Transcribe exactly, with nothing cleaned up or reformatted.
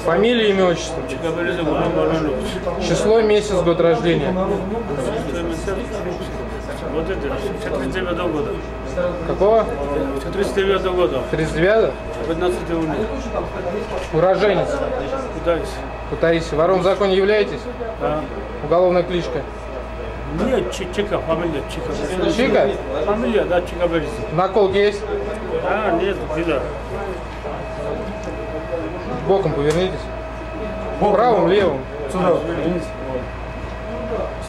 Фамилия, имя, отчество. Число, месяц, год рождения. Вот это, тридцать девятого года. Какого? тридцать девятого года. тридцать девятого? пятнадцатого июня. Уроженец. Кутайс. Кутаиси. Вором в законе являетесь? Да. Уголовная кличка. Нет, Чика, фамилия Чика. Чика? Фамилия, да, Чика Борис. Наколки есть? А, нет, беда. Боком повернитесь. Правым, левым. Сюда.